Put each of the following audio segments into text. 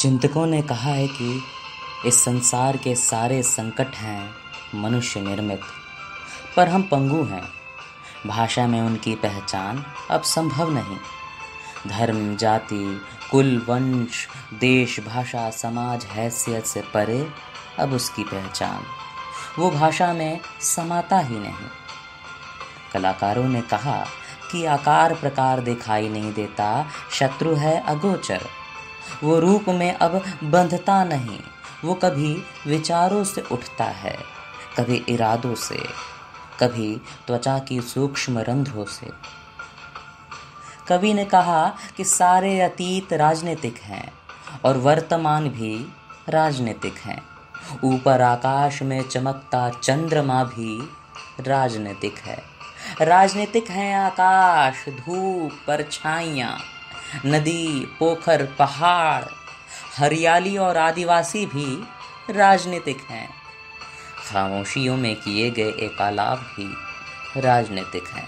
चिंतकों ने कहा है कि इस संसार के सारे संकट हैं मनुष्य निर्मित, पर हम पंगु हैं। भाषा में उनकी पहचान अब संभव नहीं। धर्म, जाति, कुल, वंश, देश, भाषा, समाज, हैसियत से परे अब उसकी पहचान वो भाषा में समाता ही नहीं। कलाकारों ने कहा कि आकार प्रकार दिखाई नहीं देता, शत्रु है अगोचर। वो रूप में अब बंधता नहीं, वो कभी विचारों से उठता है, कभी इरादों से, कभी त्वचा की सूक्ष्म रंध्रों से। कवि ने कहा कि सारे अतीत राजनीतिक हैं और वर्तमान भी राजनीतिक हैं। ऊपर आकाश में चमकता चंद्रमा भी राजनीतिक है। राजनीतिक हैं आकाश, धूप, परछाइयाँ, नदी, पोखर, पहाड़, हरियाली और आदिवासी भी राजनीतिक हैं। खामोशियों में किए गए एकालाप भी राजनीतिक हैं।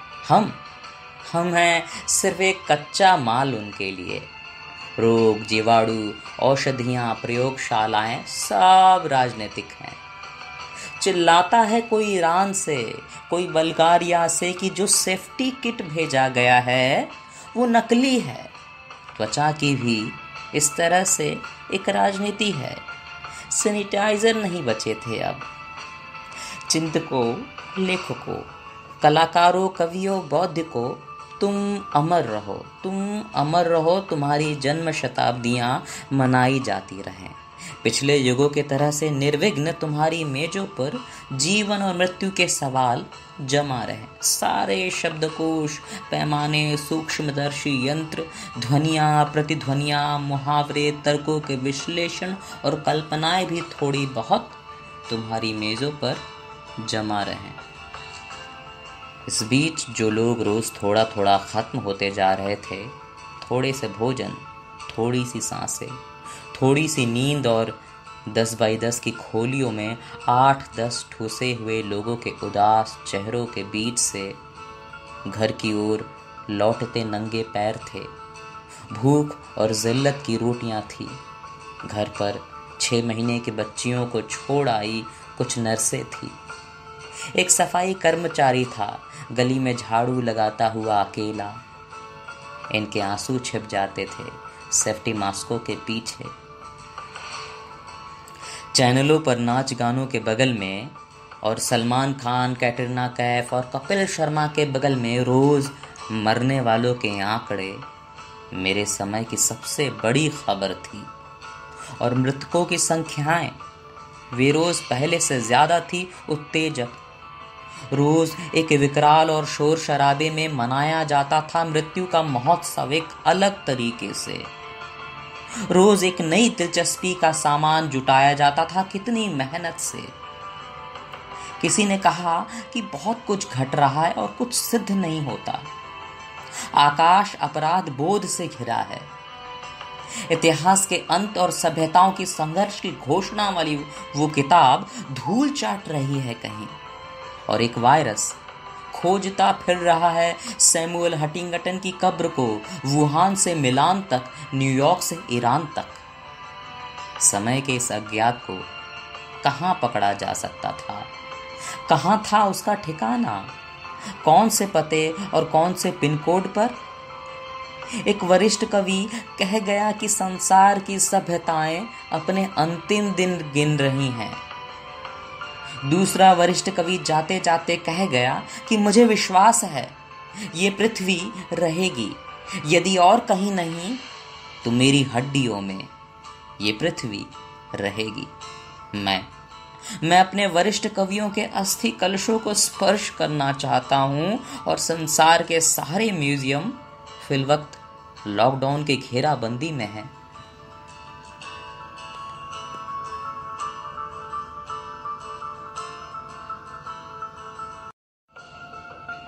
हम हैं सिर्फ एक कच्चा माल उनके लिए। रोग, जीवाणु, औषधियाँ, प्रयोगशालाएं सब राजनीतिक हैं। चिल्लाता है कोई ईरान से, कोई बल्गारिया से कि जो सेफ्टी किट भेजा गया है वो नकली है। त्वचा की भी इस तरह से एक राजनीति है। सैनिटाइजर नहीं बचे थे अब। चिंतकों, लेखकों, कलाकारों, कवियों, बौद्धिकों, तुम अमर रहो, तुम अमर रहो। तुम्हारी जन्म शताब्दियाँ मनाई जाती रहें। पिछले युगों के तरह से निर्विघ्न तुम्हारी मेजों पर जीवन और मृत्यु के सवाल जमा रहें। सारे शब्दकोश, पैमाने, सूक्ष्मदर्शी यंत्र, ध्वनियाँ, प्रतिध्वनियाँ, मुहावरे, तर्कों के विश्लेषण और कल्पनाएं भी थोड़ी बहुत तुम्हारी मेजों पर जमा रहें। इस बीच जो लोग रोज थोड़ा थोड़ा खत्म होते जा रहे थे, थोड़े से भोजन, थोड़ी सी सांसें, थोड़ी सी नींद और 10 बाई 10 की खोलियों में 8-10 ठूसे हुए लोगों के उदास चेहरों के बीच से घर की ओर लौटते नंगे पैर थे। भूख और जिल्लत की रोटियां थी। घर पर 6 महीने की बच्चियों को छोड़ आई कुछ नर्सें थी। एक सफाई कर्मचारी था, गली में झाड़ू लगाता हुआ अकेला। इनके आंसू छिप जाते थे सेफ्टी मास्कों के पीछे। चैनलों पर नाच गानों के बगल में और सलमान खान, कैटरीना कैफ और कपिल शर्मा के बगल में रोज मरने वालों के आंकड़े मेरे समय की सबसे बड़ी खबर थी। और मृतकों की संख्याएं वे रोज पहले से ज्यादा थी उत्तेजक। रोज एक विकराल और शोर शराबे में मनाया जाता था मृत्यु का महोत्सव एक अलग तरीके से। रोज एक नई दिलचस्पी का सामान जुटाया जाता था, कितनी मेहनत से। किसी ने कहा कि बहुत कुछ घट रहा है और कुछ सिद्ध नहीं होता। आकाश अपराध बोध से घिरा है। इतिहास के अंत और सभ्यताओं की संघर्ष की घोषणा वाली वो किताब धूल चाट रही है कहीं। और एक वायरस खोजता फिर रहा है सैमुअल हंटिंगटन की कब्र को, वुहान से मिलान तक, न्यूयॉर्क से ईरान तक। समय के इस अज्ञात को कहाँ पकड़ा जा सकता था? कहाँ था उसका ठिकाना? कौन से पते और कौन से पिन कोड पर? एक वरिष्ठ कवि कह गया कि संसार की सभ्यताएं अपने अंतिम दिन गिन रही हैं। दूसरा वरिष्ठ कवि जाते जाते कह गया कि मुझे विश्वास है ये पृथ्वी रहेगी, यदि और कहीं नहीं तो मेरी हड्डियों में ये पृथ्वी रहेगी। मैं अपने वरिष्ठ कवियों के अस्थि कलशों को स्पर्श करना चाहता हूं और संसार के सारे म्यूजियम फिलवक्त लॉकडाउन की घेराबंदी में हैं।